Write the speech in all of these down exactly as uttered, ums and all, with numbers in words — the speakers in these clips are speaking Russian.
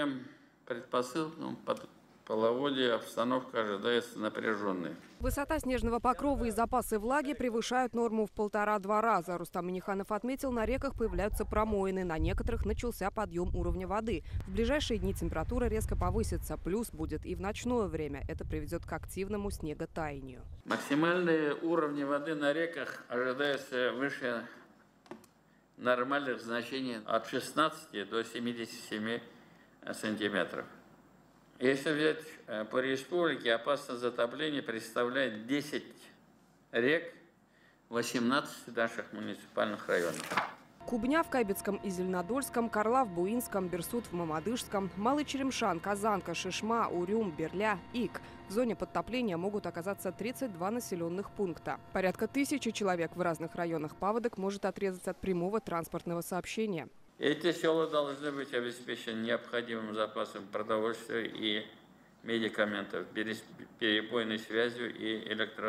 всем предпосылкам под половодье обстановка ожидается напряженной. Высота снежного покрова и запасы влаги превышают норму в полтора-два раза. Рустам Минниханов отметил, на реках появляются промоины. На некоторых начался подъем уровня воды. В ближайшие дни температура резко повысится. Плюс будет и в ночное время. Это приведет к активному снеготаянию. Максимальные уровни воды на реках ожидаются выше нормальных значений от шестнадцати до семидесяти семи сантиметров. Если взять по республике, опасность затопления представляет десять рек, восемнадцать наших муниципальных районов. Кубня в Кайбецком и Зеленодольском, Карла в Буинском, Берсут в Мамадышском, Малый Черемшан, Казанка, Шишма, Урюм, Берля, Ик. В зоне подтопления могут оказаться тридцать два населенных пункта. Порядка тысячи человек в разных районах паводок может отрезать от прямого транспортного сообщения. Эти села должны быть обеспечены необходимым запасом продовольствия и медикаментов, перебойной связью и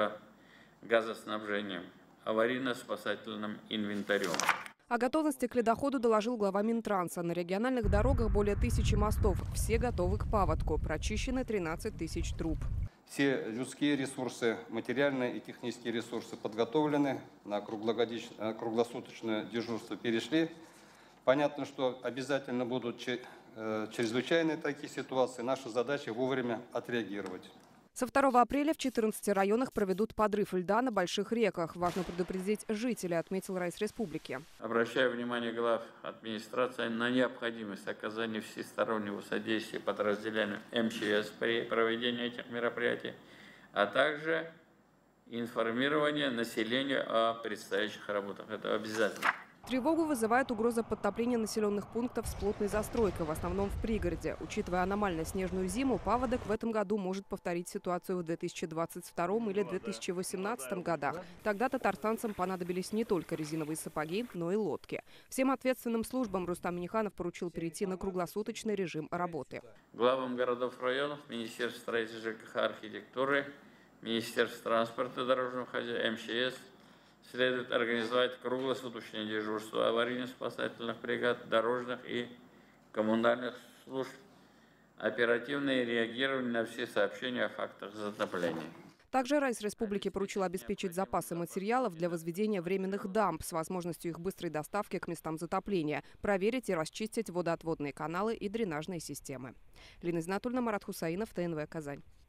электрогазоснабжением, аварийно-спасательным инвентарем. О готовности к ледоходу доложил глава Минтранса. На региональных дорогах более тысячи мостов. Все готовы к паводку. Прочищены тринадцать тысяч труб. Все людские ресурсы, материальные и технические ресурсы подготовлены. На круглосуточное дежурство перешли. Понятно, что обязательно будут чрезвычайные такие ситуации. Наша задача вовремя отреагировать. Со второго апреля в четырнадцати районах проведут подрыв льда на больших реках. Важно предупредить жителей, отметил Райс Республики. Обращаю внимание глав администрации на необходимость оказания всестороннего содействия подразделениям эм че эс при проведении этих мероприятий, а также информирование населения о предстоящих работах. Это обязательно. Тревогу вызывает угроза подтопления населенных пунктов с плотной застройкой, в основном в пригороде. Учитывая аномально снежную зиму, паводок в этом году может повторить ситуацию в две тысячи двадцать втором или две тысячи восемнадцатом годах. Тогда татарстанцам понадобились не только резиновые сапоги, но и лодки. Всем ответственным службам Рустам Минниханов поручил перейти на круглосуточный режим работы. Главам городов, районов, Министерство строительства, жэ ка ха, архитектуры, Министерство транспорта, дорожного хозяйства, эм че эс следует организовать круглосуточное дежурство аварийно-спасательных бригад, дорожных и коммунальных служб, оперативное реагирование на все сообщения о фактах затопления. Также Райс Республики поручил обеспечить запасы материалов для возведения временных дамб с возможностью их быстрой доставки к местам затопления, проверить и расчистить водоотводные каналы и дренажные системы. Лина Знатульна, Марат Хусаинов, тэ эн вэ, Казань.